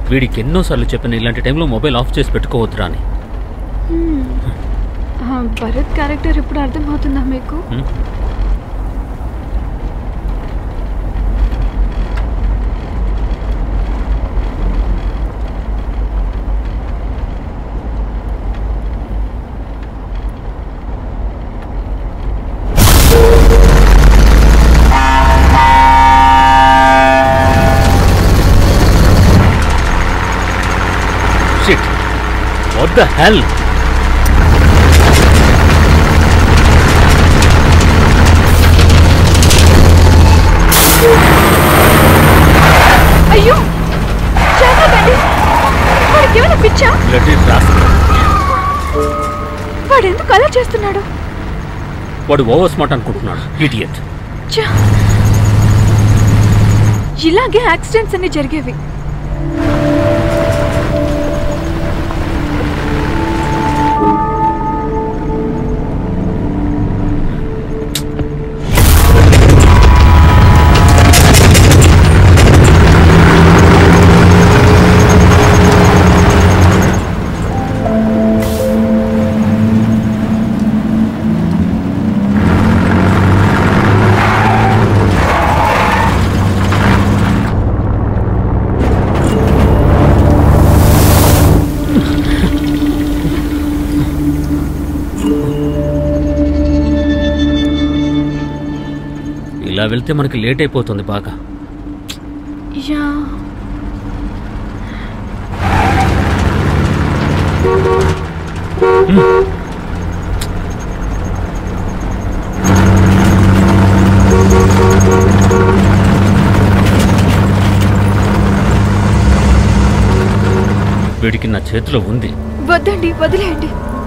వీడికి ఎన్నోసార్లు చెప్పాను ఇలాంటి టైంలో మొబైల్ ఆఫ్ చేసి పెట్టుకోవద్దురా అని. భరత్ క్యారెక్టర్ ఇప్పుడు అర్థమవుతుందా మీకు? Shit! What the hell? అయ్యో జాగ్రత్తండి, వాడికి ఏమైనా పిచ్చా? వాడు ఎందుకు అలా చేస్తున్నాడు? వాడు ఓవర్ స్మార్ట్ అనుకుంటున్నాడు. ఇడియట్. ఇలాగే యాక్సిడెంట్స్ అన్ని జరిగేవి. ఇలా వెళ్తే మనకి లేట్ అయిపోతుంది బాగా. వీడికి నా చేతిలో ఉంది. వద్దండి, వదిలేయండి.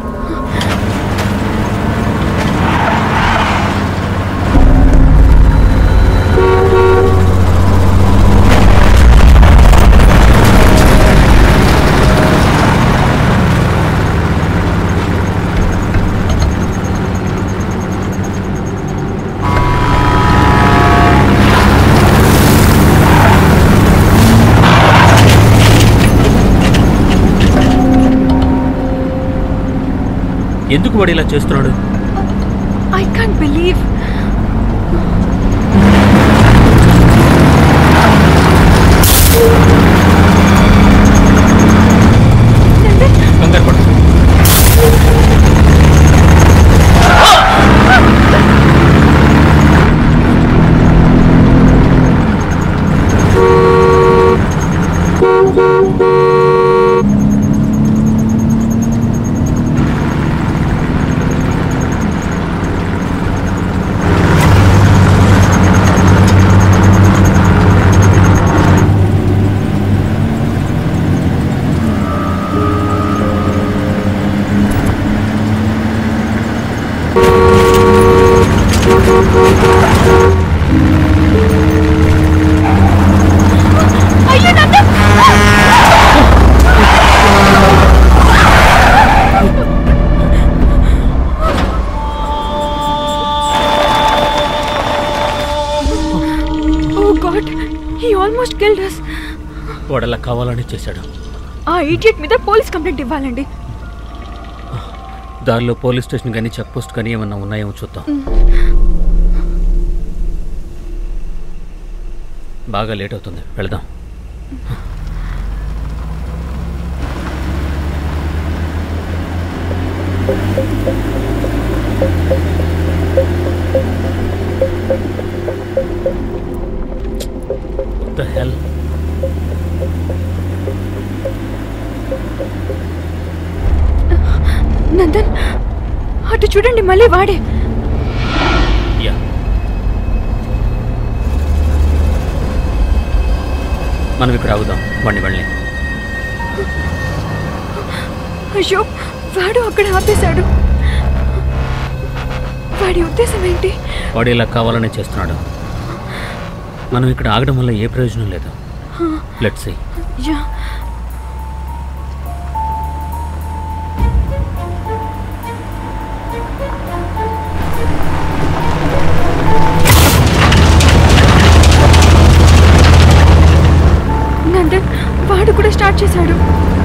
ఎందుకు వాడు ఇలా చేస్తున్నాడు? I can't believe. కంగారు పడు. వాడలా కావాలని చేశాడు. ఆ ఇడియట్ మీద పోలీస్ కంప్లైంట్ ఇవ్వాలండి. దారిలో పోలీస్ స్టేషన్ కానీ చెక్ పోస్ట్ కానీ ఏమన్నా ఉన్నాయేమో చూద్దాం. బాగా లేట్ అవుతుంది, వెళదాం. What the hell? నందన్, అటు చూడండి, మళ్ళీ వాడే. మనం ఇక్కడ ఆగుదాం, వాడిని వెళ్ళి. అయ్యో, వాడు అక్కడ ఆపేశాడు. వాడి ఉద్దేశం ఏంటి? వాడు ఇలా కావాలనే చేస్తున్నాడు. మనం ఇక్కడ ఆగడం వల్ల ఏ ప్రయోజనం లేదు. Let's see. వాడు కూడా స్టార్ట్ చేశాడు.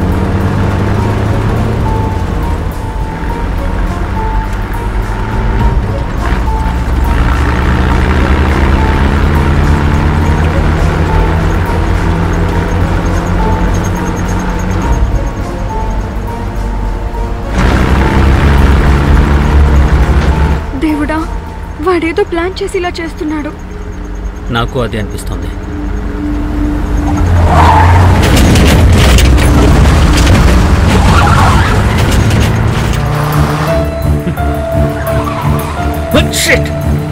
దేవుడా, వాడేదో ప్లాన్ చేసి ఇలా చేస్తున్నాడు. నాకు అది అనిపిస్తుంది. Shit!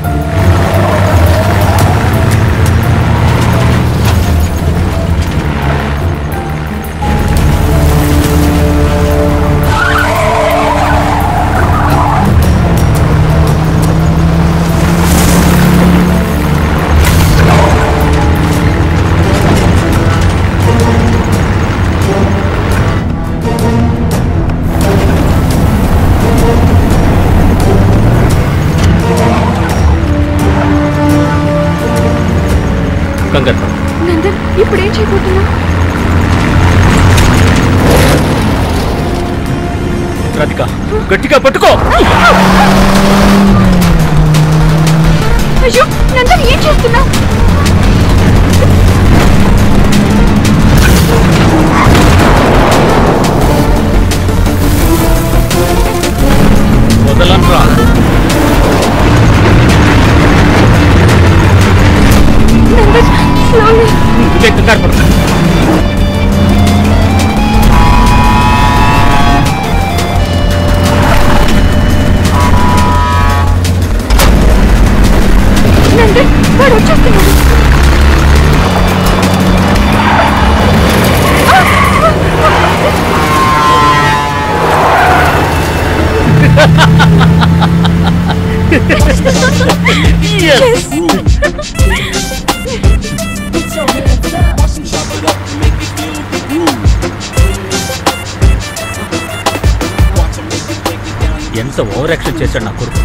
నందన్, ఇప్పుడు ఏం చేయబోతున్నా? రాధిక, గట్టిగా పట్టుకో. అయ్యో నందన్, ఏం చేస్తున్నా? వదలన్రా. నందన్, స్లోలీ. కంగారు పడతా. నందన్, వాడు వచ్చేస్తున్నాడు. ఎంత ఓవర్ యాక్షన్ చేశాడు నా కొడుకు.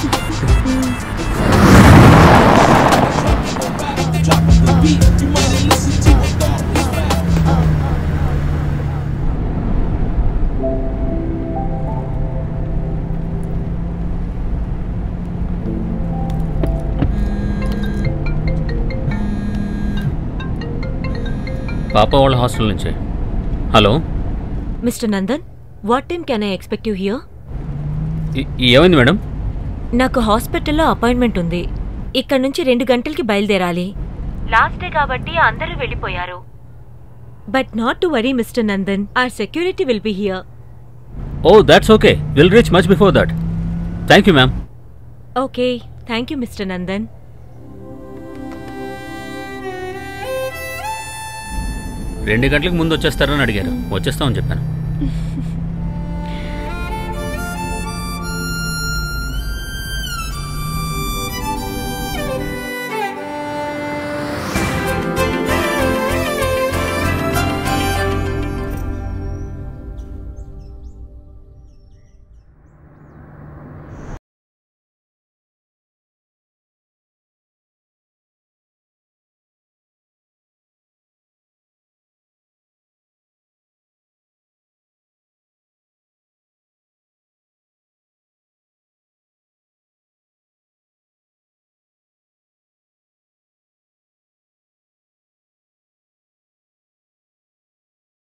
పాప వాళ్ళ హాస్టల్ నుంచే. Hello mister Nandan, what time can I expect you here? ఏమైంది మేడం? నాకు హాస్పిటల్లో అపాయింట్మెంట్ ఉంది. ఇక్కడ నుంచి 2 గంటలకి బయలుదేరాలి. లాస్ట్ డే కాబట్టి అందరూ వెళ్ళిపోయారు. But not to worry mister Nandan, our security will be here. Oh that's okay, will reach much before that. Thank you ma'am. Okay, thank you mister Nandan. 2 గంటలకు ముందు వచ్చేస్తారని అడిగారు. వచ్చేస్తామని చెప్పాను.